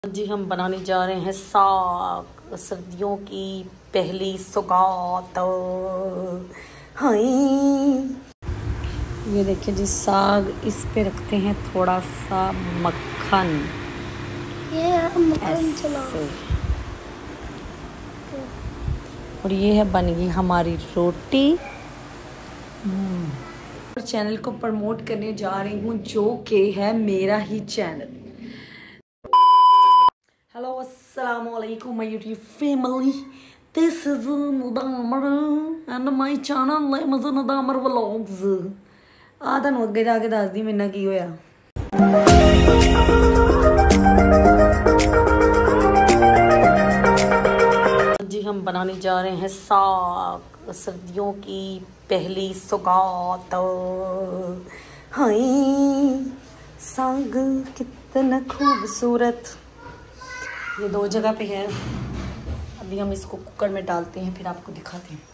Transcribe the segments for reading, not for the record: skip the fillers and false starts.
जी हम बनाने जा रहे हैं साग, सर्दियों की पहली सौगात। हाय ये देखिए जी साग, इस पे रखते हैं थोड़ा सा मक्खन। ऐसे और ये है बन गई हमारी रोटी। और चैनल को प्रमोट करने जा रही हूँ जो कि है मेरा ही channel. Hello, assalamualaikum my YouTube family. This is Nadamar and my channel name is Nadamar Vlogs. आधा नु अगे जाके दस दी मेरे की होया। जी हम बनाने जा रहे हैं साग, सर्दियों की पहली सौगात। हाय साग कितना खूबसूरत। ये दो जगह पे है। अभी हम इसको कुकर में डालते हैं, फिर आपको दिखाते हैं।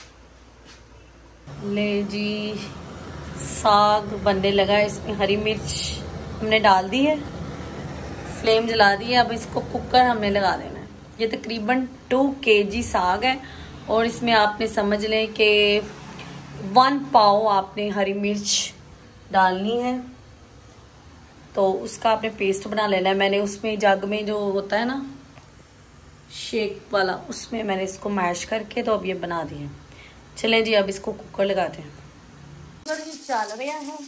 ले जी साग बनने लगा। इसमें हरी मिर्च हमने डाल दी है, फ्लेम जला दी है। अब इसको कुकर हमने लगा देना है। ये तकरीबन 2 kg साग है और इसमें आपने समझ लें कि 1 पाव आपने हरी मिर्च डालनी है। तो उसका आपने पेस्ट बना लेना है। मैंने उसमें जग में जो होता है ना शेक वाला, उसमें मैंने इसको मैश करके तो अब ये बना दिए। चलें जी अब इसको कुकर लगाते हैं। चल रहा है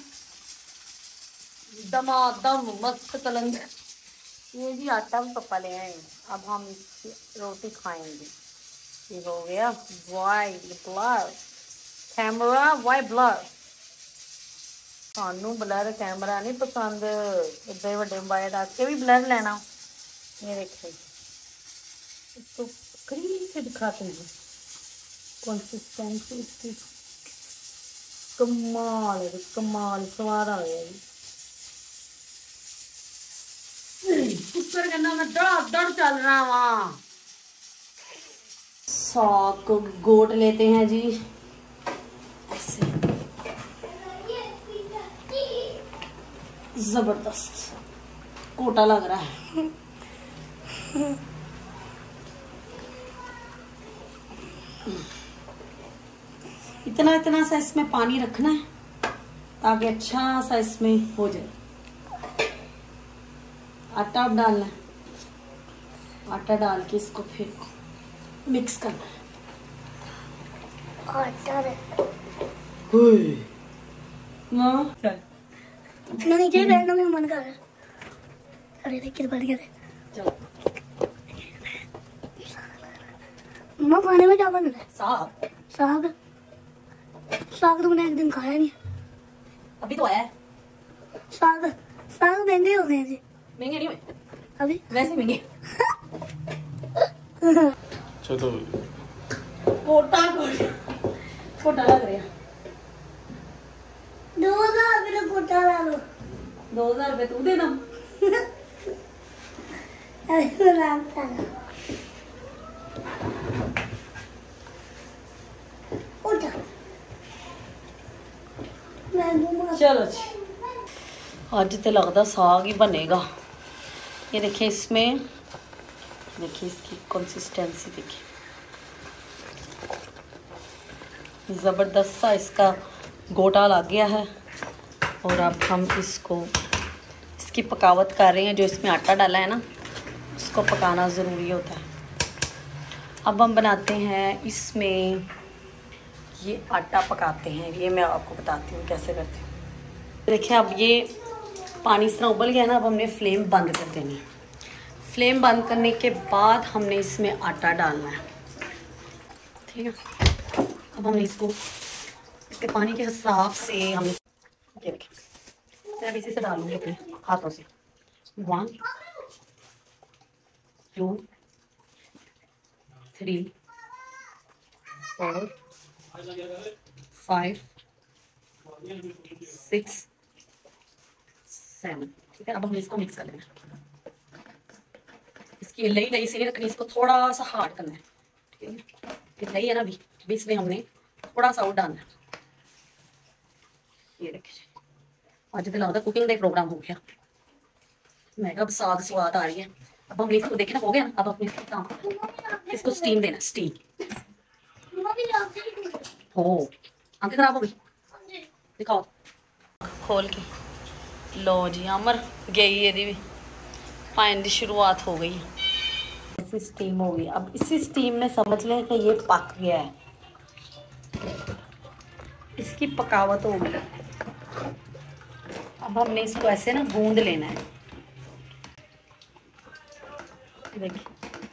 दमादम मस्त तलंग। ये जी आटा भी पप्पा ले आए। अब हम इसकी रोटी खाएंगे। ये हो गया white blur camera, white blur. सानू ब्लर कैमरा नहीं पसंद, इतने बड़े मोबाइल रख के भी ब्लर लेना। ये देखिए इसको करीब से दिखाते हैं कंसिस्टेंसी इसकी। कमाल है, कमाल स्वाद आ गया। कुकर करना मैं दड़ चल रहा वहाँ। साग को गोट लेते हैं जी ऐसे, जबरदस्त कोटा लग रहा है। इतना इतना सा इसमें पानी रखना है ताकि अच्छा सा इसमें हो जाए। आटा अब डालना है। आटा डाल के इसको फिर मिक्स करना है। आटा नीचे बैठना में मन कर रहा है। अरे देखिए बन गया। चलो मम्मा खाने में क्या बन रहा है? साग। साग साग तुमने एक दिन खाया नहीं? अभी तो आया है। साग साग महंगे हो गए जी। महंगे नहीं हुए अभी, वैसे महंगे। तो कोटा कोटा लग रहा है। 2000 रुपये तो कोटा ला लो। 2000 रुपये तू दे दम। चलो जी आज तो लगता साग ही बनेगा। ये देखिए इसमें, देखिए इसकी कंसिस्टेंसी देखिए, ज़बरदस्त सा इसका गोटा लग गया है। और अब हम इसकी पकावत कर रहे हैं। जो इसमें आटा डाला है ना उसको पकाना ज़रूरी होता है। अब हम बनाते हैं इसमें, ये आटा पकाते हैं। ये मैं आपको बताती हूँ कैसे करते हैं। देखिए अब ये पानी इस तरह उबल गया ना। अब हमने फ्लेम बंद कर देनी है। फ्लेम बंद करने के बाद हमने इसमें आटा डालना है, ठीक है। अब हमने इसको इसके पानी के हिसाब से हमने, ये देखिए मैं इसी से डालूंगी अपने हाथों से। 1 2 3 4 5 6 7, ठीक है। अब हमने इसको मिक्स कर लेना। इसकी लई से नहीं रखनी, इसको थोड़ा सा हार्ड करना है, ठीक है। ये लई है ना अभी इसमें हमने थोड़ा सा और डालना है। ये देखिए आज तो लगता कुकिंग का प्रोग्राम हो गया। मैं अब साग स्वाद आ रही है। अब हम इसको देखें ना, हो गया ना। अब अपने काम, इसको स्टीम देना, स्टीम। हो, आंखें खराब हो गई, दिखाओ खोल के। लो जी, अमर गई ये भी पानी की शुरुआत हो गई। ऐसी स्टीम हो गई। अब इसी स्टीम में समझ लें कि ये पक गया है, इसकी पकावत हो गई। अब हमने इसको ऐसे ना गूंद लेना है। देखिए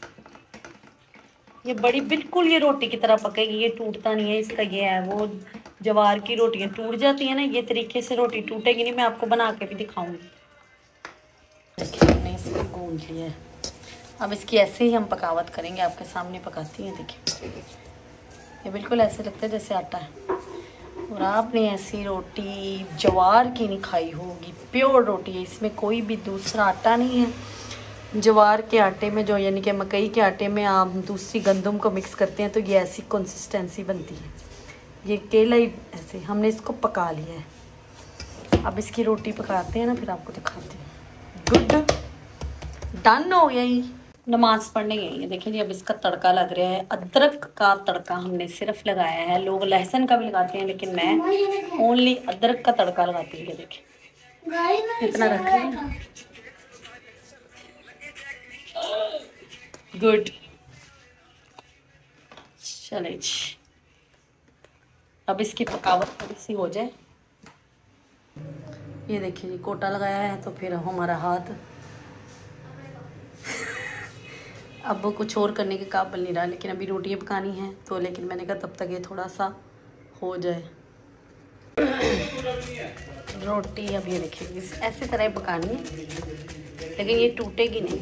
ये बड़ी बिल्कुल ये रोटी की तरह पकेगी, ये टूटता नहीं है। इसका ये है, वो ज्वार की रोटियां टूट जाती है ना, ये तरीके से रोटी टूटेगी नहीं। मैं आपको बना के भी दिखाऊंगी। देखिए हमने इसको गूंद लिया है। अब इसकी ऐसे ही हम पकावत करेंगे, आपके सामने पकाती हैं। देखिए ये बिल्कुल ऐसे लगता है जैसे आटा है। और आपने ऐसी रोटी ज्वार की नहीं खाई होगी, प्योर रोटी है, इसमें कोई भी दूसरा आटा नहीं है। ज्वार के आटे में जो, यानी कि मकई के आटे में आप दूसरी गंदम को मिक्स करते हैं तो ये ऐसी कंसिस्टेंसी बनती है। ये केला ही ऐसे हमने इसको पका लिया है। अब इसकी रोटी पकाते हैं ना, फिर आपको दिखाते हैं। गुड, डन हो गया ही। नमाज पढ़ने गई है। देखिए जी, अब इसका तड़का लग रहा है। अदरक का तड़का हमने सिर्फ लगाया है। लोग लहसुन का भी लगाते हैं, लेकिन मैं ओनली अदरक का तड़का लगाती हूँ। देखिए इतना रख रही है। गुड, चले जी। अब इसकी पकावट थोड़ी सी हो जाए। ये देखिए जी, कोटा लगाया है तो फिर हमारा हाथ अब वो कुछ और करने के काबिल नहीं रहा। लेकिन अभी रोटियां पकानी हैं तो, लेकिन मैंने कहा तब तक ये थोड़ा सा हो जाए। रोटी अब ये देखिए ऐसे तरह पकानी है, लेकिन ये टूटेगी नहीं।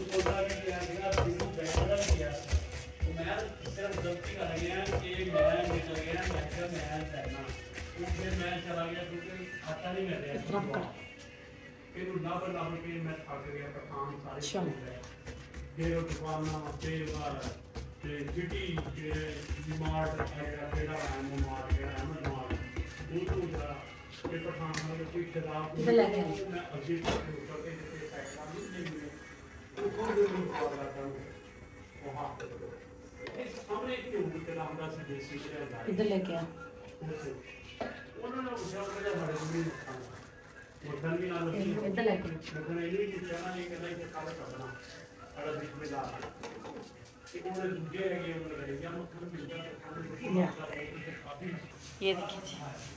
इधर लेके आ, इधर लेके ये देखिए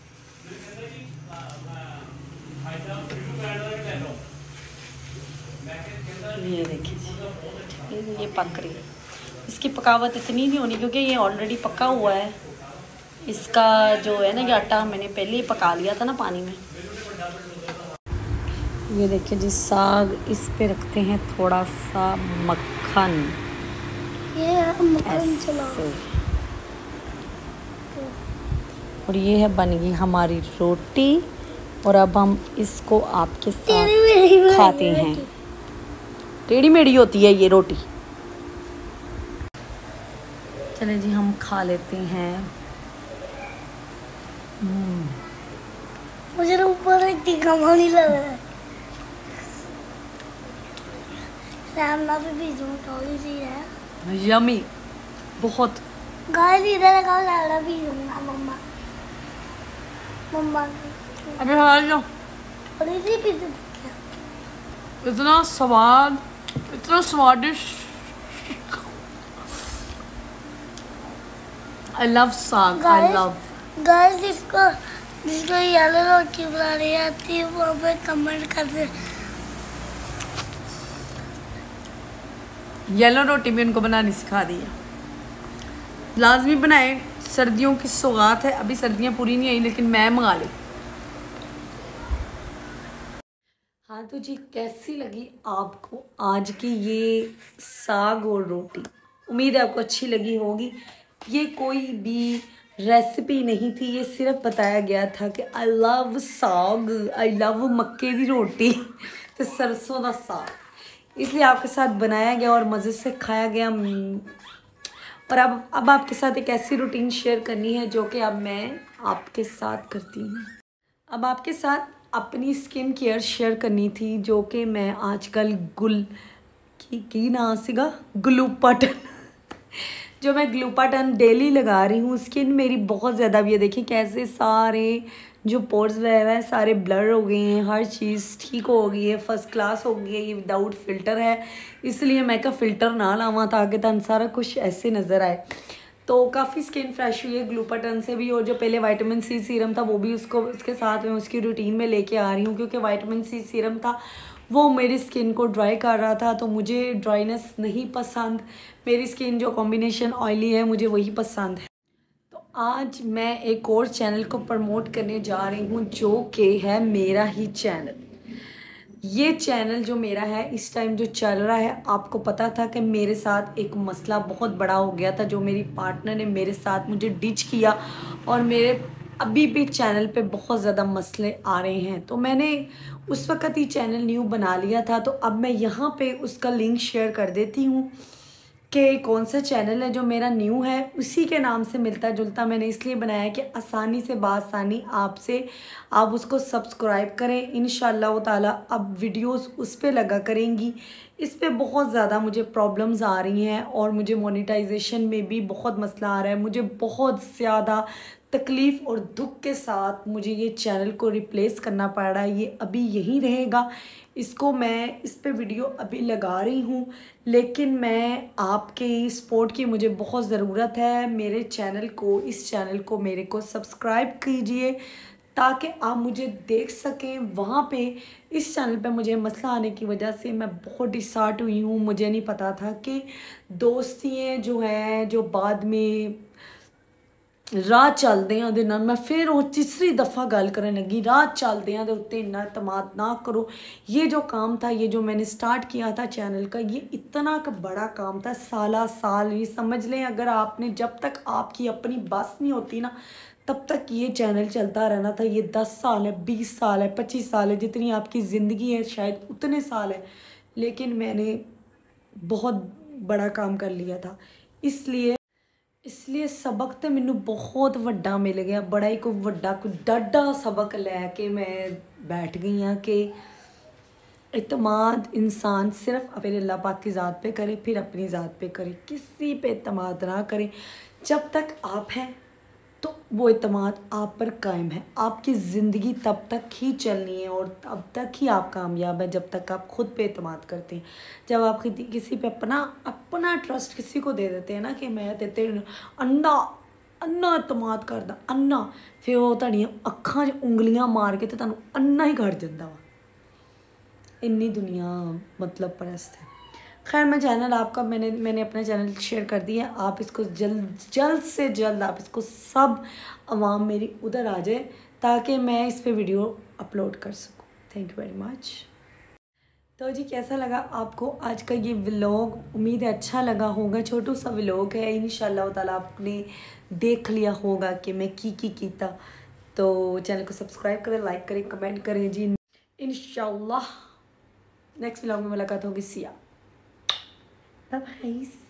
ये देखिए ये पक रही है। इसकी पकावत इतनी नहीं होनी क्योंकि ये ऑलरेडी पका हुआ है। इसका जो है ना, ये आटा मैंने पहले ही पका लिया था ना पानी में। ये देखिए जी, साग इस पे रखते हैं थोड़ा सा मक्खन। ऐसे। और ये है बन गई हमारी रोटी। और अब हम इसको आपके साथ खाते हैं। टेढ़ी मेढ़ी होती है ये रोटी। चले जी, हम खा लेते हैं। मुझे तो ऊपर एक टीका पानी लग रहा है। सामना पे भी जो थोड़ी सी है। यमी, बहुत। गाइस इधर लगाओ, लाड़ा भी दूंगा मम्मा। मम्मा अबे हाल जाओ। थोड़ी सी भी दो। इतना स्वाद, इतना स्वादिष्ट। I love saag, I love. Guys जिसको येलो रोटी बनानी आती है वो पे कमेंट कर दे। येलो रोटी भी उनको बनानी सिखा दी है। लाजमी बनाए, सर्दियों की सौगात है। अभी सर्दियां पूरी नहीं आई लेकिन मैं मंगा ली। हाँ तो जी, कैसी लगी आपको आज की ये साग और रोटी? उम्मीद है आपको अच्छी लगी होगी। ये कोई भी रेसिपी नहीं थी, ये सिर्फ बताया गया था कि आई लव साग, आई लव मक्के की रोटी तो सरसों का साग, इसलिए आपके साथ बनाया गया और मज़े से खाया गया। और अब आपके साथ एक ऐसी रूटीन शेयर करनी है जो कि अब मैं आपके साथ करती हूँ। अब आपके साथ अपनी स्किन केयर शेयर करनी थी जो कि मैं आजकल गुल की ना सीगा ग्लूपाटन जो मैं ग्लूपाटन डेली लगा रही हूँ। स्किन मेरी बहुत ज़्यादा, अब ये देखिए कैसे सारे जो पोर्स वगैरह है सारे ब्लर हो गए हैं, हर चीज़ ठीक हो गई है, फर्स्ट क्लास हो गई है। ये विदाउट फ़िल्टर है, इसलिए मैं का फ़िल्टर ना लावा ताकि तन सारा कुछ ऐसे नज़र आए। तो काफ़ी स्किन फ्रेश हुई है ग्लूपाटन से भी, और जो पहले विटामिन सी सीरम था वो भी उसके साथ में उसकी रूटीन में लेके आ रही हूँ, क्योंकि विटामिन सी सीरम था वो मेरी स्किन को ड्राई कर रहा था, तो मुझे ड्राइनेस नहीं पसंद। मेरी स्किन जो कॉम्बिनेशन ऑयली है मुझे वही पसंद है। तो आज मैं एक और चैनल को प्रमोट करने जा रही हूँ जो कि है मेरा ही चैनल। ये चैनल जो मेरा है इस टाइम जो चल रहा है, आपको पता था कि मेरे साथ एक मसला बहुत बड़ा हो गया था, जो मेरी पार्टनर ने मेरे साथ मुझे डिच किया, और मेरे अभी भी चैनल पे बहुत ज़्यादा मसले आ रहे हैं। तो मैंने उस वक़्त ही चैनल न्यू बना लिया था, तो अब मैं यहाँ पे उसका लिंक शेयर कर देती हूँ कि कौन सा चैनल है जो मेरा न्यू है, उसी के नाम से मिलता जुलता मैंने इसलिए बनाया कि आसानी से बासानी आपसे आप उसको सब्सक्राइब करें। इंशाल्लाह ताला अब वीडियोस उस पे लगा करेंगी। इस पे बहुत ज़्यादा मुझे प्रॉब्लम्स आ रही हैं और मुझे मोनेटाइजेशन में भी बहुत मसला आ रहा है। मुझे बहुत ज़्यादा तकलीफ़ और दुख के साथ मुझे ये चैनल को रिप्लेस करना पड़ रहा है। ये अभी यहीं रहेगा, इसको मैं इस पे वीडियो अभी लगा रही हूँ, लेकिन मैं आपके सपोर्ट की मुझे बहुत ज़रूरत है। मेरे चैनल को, इस चैनल को मेरे को सब्सक्राइब कीजिए ताकि आप मुझे देख सकें। वहाँ पे इस चैनल पे मुझे मसला आने की वजह से मैं बहुत डिसहार्ट हुई हूँ। मुझे नहीं पता था कि दोस्तियाँ जो हैं जो बाद में राह चलते हैं ਉਹਦੇ ਨਾਲ, मैं फिर वो तीसरी दफ़ा गल करने लगी, राह चलते हैं उत्ते इन्ना एतमाद ना करो। ये जो काम था, ये जो मैंने स्टार्ट किया था चैनल का, ये इतना का बड़ा काम था, साला साल ये समझ लें। अगर आपने, जब तक आपकी अपनी बस नहीं होती ना तब तक ये चैनल चलता रहना था। ये 10 साल है, 20 साल है, 25 साल है, जितनी आपकी ज़िंदगी है शायद उतने साल है, लेकिन मैंने बहुत बड़ा काम कर लिया था। इसलिए सबक तो मैनू बहुत वड्डा मिल गया, बड़ा ही कोई वड्डा कोई डाढा सबक लैके मैं बैठ गई हाँ कि इतमाद इंसान सिर्फ अपने अल्लाह पाक की ज़ात पे करे, फिर अपनी ज़ात पे करे, किसी पे इतमाद ना करे। जब तक आप हैं तो वो इतमाद आप पर कायम है। आपकी ज़िंदगी तब तक ही चलनी है और तब तक ही आप कामयाब है जब तक आप खुद पे इतमाद करते हैं। जब आप किसी पे अपना ट्रस्ट किसी को दे देते हैं ना कि मैं तेरे अन्ना इतमाद करदा अन्ना, फिर वो तुहाडियां अखां 'च उंगलियां मार के तो तुहानूं अन्ना ही कर दिंदा वा। इन्नी दुनिया मतलब परस्त है। खैर, मैं चैनल आपका मैंने अपना चैनल शेयर कर दिया। आप इसको जल्द से जल्द आप इसको सब आवाम मेरी उधर आ जाए ताकि मैं इस पे वीडियो अपलोड कर सकूं। Thank you very much. तो जी, कैसा लगा आपको आज का ये व्लॉग? उम्मीद है अच्छा लगा होगा। छोटू सा व्लॉग है, इंशाल्लाह ताला आपने देख लिया होगा कि मैं की कीता। तो चैनल को सब्सक्राइब करें, लाइक करें, कमेंट करें जी। इंशाल्लाह नेक्स्ट व्लॉग में मुलाकात होगी। See ya, bye bye.